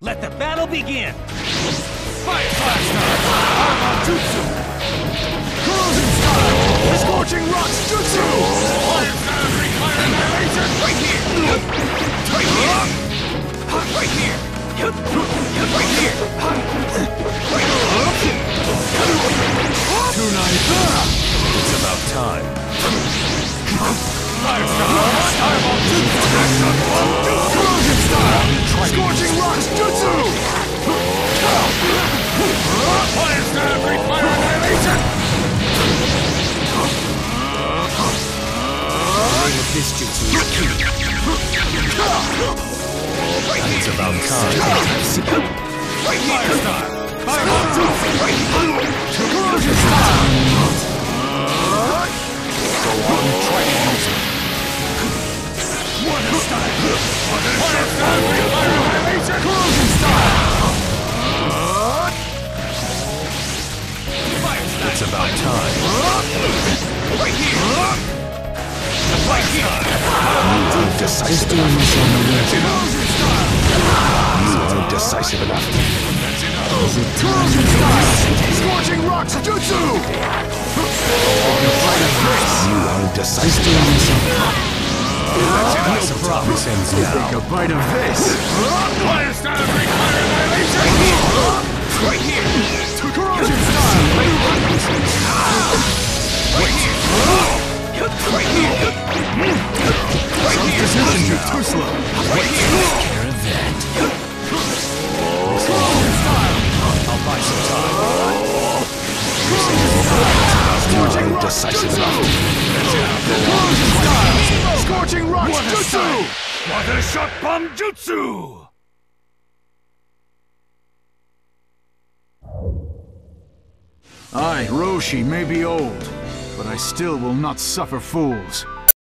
Let the battle begin! Fire Blaster! Alot Jutsu! Corrosion Style! The Scorching Rocks Jutsu! Fire Style! Fire Annihilation! Right here! Right here! Right here! Right here! Right here! Too nice! It's about time. Fire Style! Alot Jutsu! Corrosion Style! Scorching Rocks Jutsu! Fire Style! Fire Annihilation! This jutsu is key. It's about time. Fire Style! Alot Jutsu! Corrosion Style! Go on, try to use it. Water Style! Fire Style! Fire Annihilation! Corrosion Style! It's about time. Right here! Right here! Decisive Corrosion Style! You aren't decisive enough. Corrosion Style! Scorching Rocks Jutsu! You aren't decisive enough. No promise ends now. Take a bite of this! Fire Style! Fire Annihilation! Right here! Corrosion Style! Right here! Right here! Right here! Too slow! Right here! Care of that. Corrosion Style! I'll buy some time. Scorching You aren't Rocks decisive Jutsu! enough. Corrosion Style! Scorching Rocks Jutsu! Water Shot Bomb Jutsu! I, Roshi, may be old, but I still will not suffer fools.